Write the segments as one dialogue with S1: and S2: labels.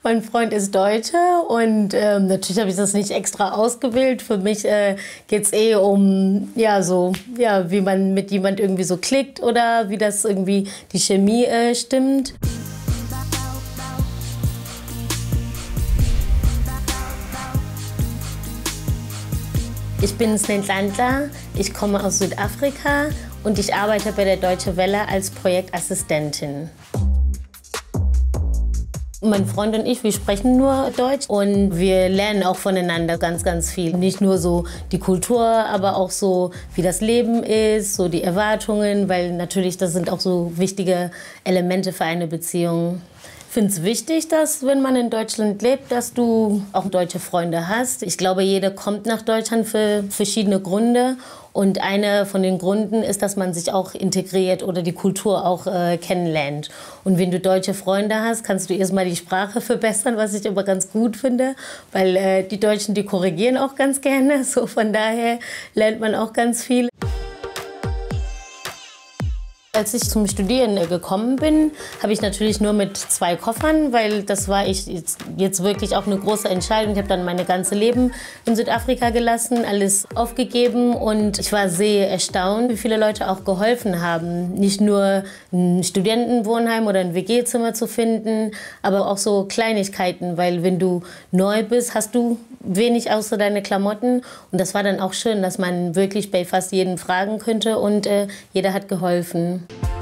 S1: Mein Freund ist Deutscher und natürlich habe ich das nicht extra ausgewählt. Für mich geht es um, wie man mit jemand irgendwie so klickt oder wie das irgendwie die Chemie stimmt. Ich bin Snehlandla, ich komme aus Südafrika und ich arbeite bei der Deutsche Welle als Projektassistentin. Mein Freund und ich, wir sprechen nur Deutsch und wir lernen auch voneinander ganz, ganz viel. Nicht nur so die Kultur, aber auch so, wie das Leben ist, so die Erwartungen, weil natürlich das sind auch so wichtige Elemente für eine Beziehung. Ich finde es wichtig, dass, wenn man in Deutschland lebt, dass du auch deutsche Freunde hast. Ich glaube, jeder kommt nach Deutschland für verschiedene Gründe. Und einer von den Gründen ist, dass man sich auch integriert oder die Kultur auch kennenlernt. Und wenn du deutsche Freunde hast, kannst du erstmal die Sprache verbessern, was ich aber ganz gut finde. Weil die Deutschen, die korrigieren auch ganz gerne. So von daher lernt man auch ganz viel. Als ich zum Studieren gekommen bin, habe ich natürlich nur mit 2 Koffern, weil das war jetzt wirklich auch eine große Entscheidung. Ich habe dann mein ganzes Leben in Südafrika gelassen, alles aufgegeben und ich war sehr erstaunt, wie viele Leute auch geholfen haben. Nicht nur ein Studentenwohnheim oder ein WG-Zimmer zu finden, aber auch so Kleinigkeiten, weil wenn du neu bist, hast du wenig außer deine Klamotten und das war dann auch schön, dass man wirklich bei fast jedem fragen könnte und jeder hat geholfen.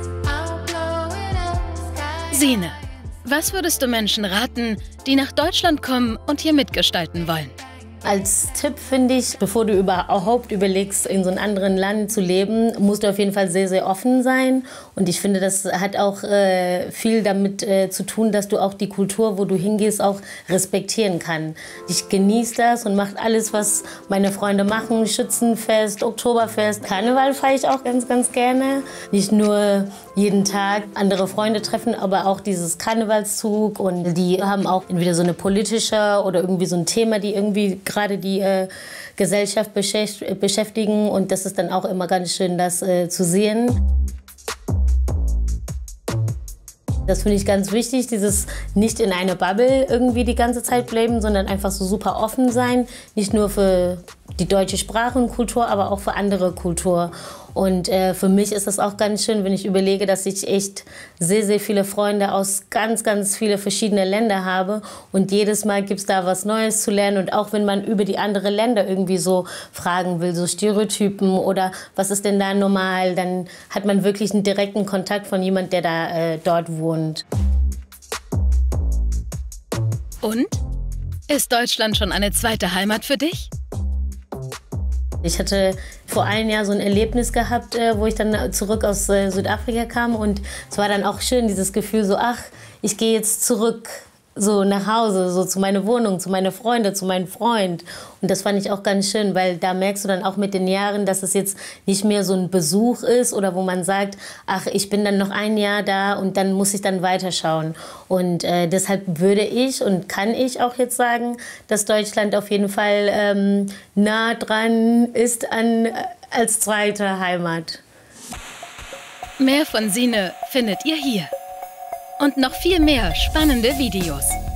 S2: Sine, was würdest du Menschen raten, die nach Deutschland kommen und hier mitgestalten wollen?
S1: Als Tipp finde ich, bevor du überhaupt überlegst, in so einem anderen Land zu leben, musst du auf jeden Fall sehr, sehr offen sein. Und ich finde, das hat auch viel damit zu tun, dass du auch die Kultur, wo du hingehst, auch respektieren kannst. Ich genieße das und mache alles, was meine Freunde machen. Schützenfest, Oktoberfest, Karneval feiere ich auch ganz, ganz gerne. Nicht nur jeden Tag andere Freunde treffen, aber auch dieses Karnevalszug. Und die haben auch entweder so eine politische oder irgendwie so ein Thema, die irgendwie gerade die Gesellschaft beschäftigen. Und das ist dann auch immer ganz schön, das zu sehen. Das finde ich ganz wichtig, dieses nicht in einer Bubble irgendwie die ganze Zeit bleiben, sondern einfach so super offen sein. Nicht nur für die deutsche Sprache und Kultur, aber auch für andere Kultur. Und für mich ist das auch ganz schön, wenn ich überlege, dass ich echt sehr, sehr viele Freunde aus ganz, ganz viele verschiedene Länder habe. Und jedes Mal gibt es da was Neues zu lernen. Und auch wenn man über die anderen Länder irgendwie so fragen will, so Stereotypen oder was ist denn da normal, dann hat man wirklich einen direkten Kontakt von jemand, der da dort wohnt.
S2: Und? Ist Deutschland schon eine zweite Heimat für dich?
S1: Ich hatte vor einem Jahr so ein Erlebnis gehabt, wo ich dann zurück aus Südafrika kam und es war dann auch schön, dieses Gefühl so, ach, ich gehe jetzt zurück so nach Hause, so zu meiner Wohnung, zu meinen Freunden, zu meinem Freund. Und das fand ich auch ganz schön, weil da merkst du dann auch mit den Jahren, dass es jetzt nicht mehr so ein Besuch ist oder wo man sagt, ach, ich bin dann noch ein Jahr da und dann muss ich dann weiterschauen. Und deshalb würde ich und kann ich auch jetzt sagen, dass Deutschland auf jeden Fall nah dran ist als zweite Heimat.
S2: Mehr von Sine findet ihr hier. Und noch viel mehr spannende Videos.